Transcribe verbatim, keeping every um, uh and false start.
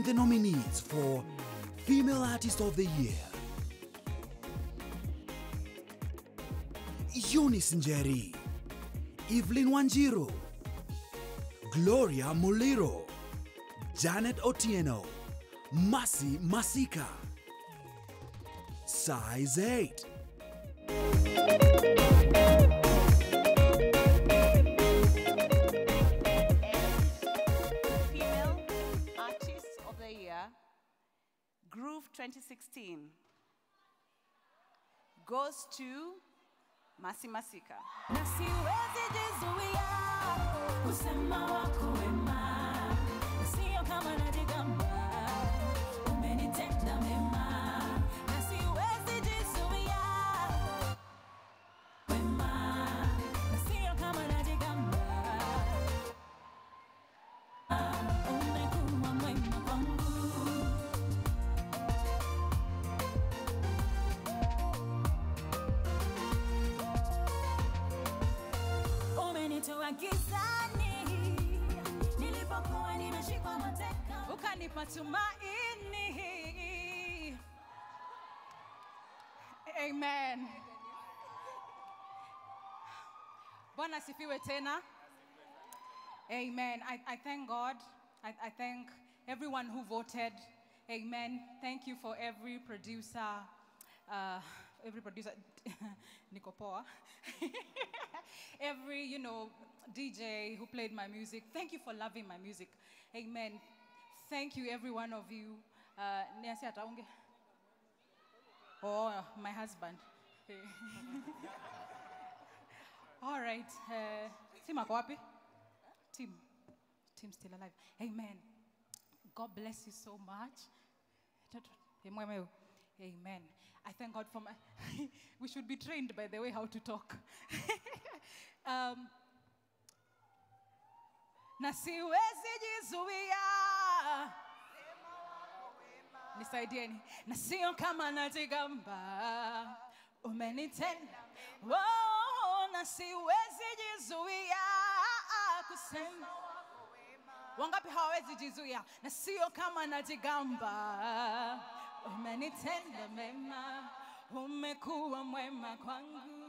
the nominees for Female Artist of the Year: Eunice Njeri, Evelyn Wanjiru, Gloria Muliro, Janet Otieno, Masi Masika. Size eight. Female Artist of the Year, Groove twenty sixteen, goes to Masi Masika. Ukanipa tumaini. Amen. Bwana asifiwe tena. Amen. I, I thank God. I, I thank everyone who voted. Amen. Thank you for every producer. Uh, every producer. Nikopoa. Every, you know, D J who played my music. Thank you for loving my music. Amen. Thank you, every one of you. Uh, oh, my husband. All right. Uh, Tim Akwapi? Tim. Tim's still alive. Amen. God bless you so much. Amen. I thank God for my... We should be trained, by the way, how to talk. um, Na siwezi jizuia. Nisaidieni. Na sio kama najigamba. Umenitenda. Oh, na siwezi jizuia kusema. Wangapi hawawezi jizuia? Na sio kama najigamba. Umenitenda mema. Umekuwa mwema kwangu.